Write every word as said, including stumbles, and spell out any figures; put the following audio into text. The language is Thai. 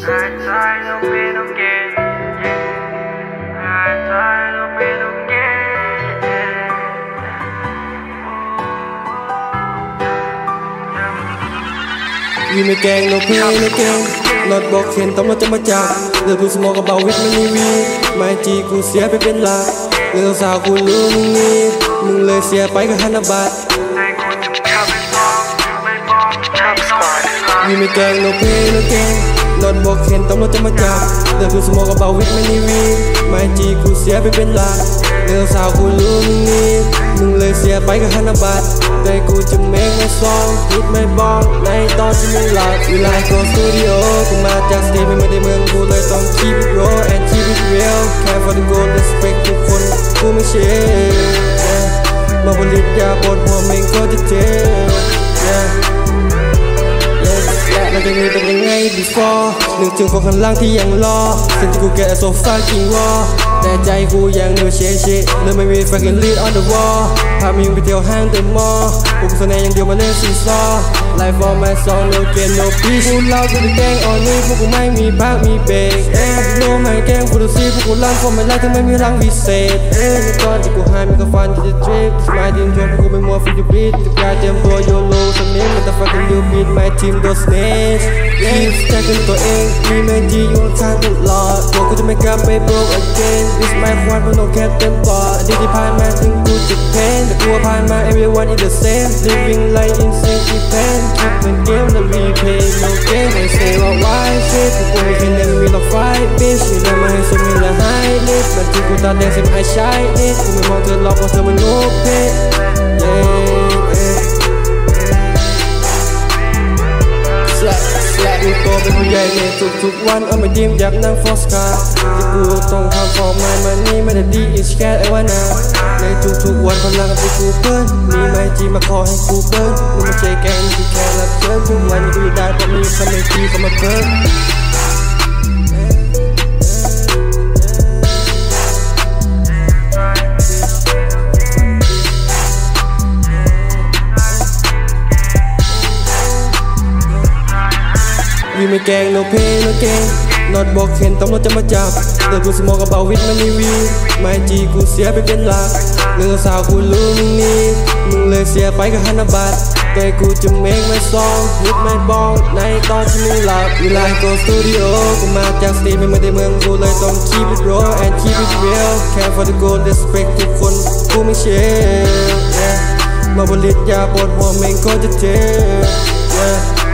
วีไม่แกง no pain no gain นอดบอกเห็นต้องเราจะมาจับเลือดกูสมองกับเบาวิทมันนี่วีไม่จีกูเสียไปเป็นหลักเรื่องสาวกูรู้มึงนี่มึงเลยเสียไปกับฮันนาบัตวีไม่แกง no pain no gain นอดบอกเห็นต้องเราจะมาจับเลือดกูสมองกับเบาวิทมันนี่วีไม่จีกูเสียไปเป็นหลักเรื่องสาวกูรู้มึงนี่มึงเลยเสียไปกับฮันนาบัตแต่กูจะเมคไม่ซองฮิตไม่บองในตอนที่มึงหลับเวลาโกสตูดิโอกูมาจากสเตย์ไม่มาในเมืองกูเลยต้อง keep it raw and keep it real care for the gold respect ทุกคนกูไม่เชื่อมาผลิตยาปวดหัวเมงก็จะเจ็บแล้วจะมีเป็นยังไง before นึกถึงคนข้างล่างที่ยังรอสิ่งที่กูแก่โซฟากิงวอแต่ใจกูยังเหนื่อยเชเชเลยไม่มี fucking lead on the wall พามึงไปเที่ยวห้างเดอะมอลล์กูเสน่ห์อย่างเดียวมาเล่นซีซอ Life for my song no gain no peace พวกเราจะได้แกงอ่อนนี้พวกกูไม่มีพักมีเบรกเอ๊ะโน้ไม่แกงกูดูซีพวกกูลั่น for my life ถึงไม่มีรังวิเศษเอ๊ะในตอนที่กูหายมีก็ฟันที่จะ drip สมัยดิ้นจนพวกกูไม่มัวฟิล beat จะกลายเตรียมตัวโยโล่สักนิดมันจะ fucking new beat my team go snitch keep stacking ตัวเองมีแมจีอยู่ข้างตลอดตัวกูจะไม่กลับไป broke again this my one but no cap เต็มปอดอดีตที่ผ่านมาถึงกูจะเพนแต่กูผ่านมา everyone is the same living life insane keep pain keep the game the replay no game they sayว่า why shit พวกกูไม่เคยเล่นมีแต่ fight bitch มีแต่มาให้สมมีและ high list บางทีกูตาแดงเสียงไอ shy it กูไม่มองเธอหรอกเพราะเธอมันโง่เพ่กูโตเป็นผู้ใหญ่ในทุกๆวันเอามาดิ้มอยากนั่งฟอสคาร์ที่กูต้องทำ for my money ไม่ได้ดี is scared ไอ้วะนะในทุกๆวันพลังที่กูเปิ้ลมีไมจีมาขอให้กูเปิ้ลมึงไม่ใช่แกงที่แค่รับเชิญทุกวันกูอยู่ได้เพราะมีคำในทีก็มาเปิ้ลวีไม่แกง no pain no gain นอดบอกเห็นต้องเราจะมาจับเลือดกูสมองกับเบาวิทมันนี่วีไม่จีกูเสียไปเป็นหลักเรื่องสาวกูรู้มึงนี่มึงเลยเสียไปกับฮันนาบัตแต่กูจะเมคไม่ซองฮิตไม่บองในตอนที่มึงหลับเวลาโกสตูดิโอกูมาจากสเตย์ไม่มาในเมืองกูเลยต้อง keep it raw and keep it real care for the gold respect ทุกคนกูไม่เชื่อมาผลิตยาปวดหัวเมงก็จะเจ็บ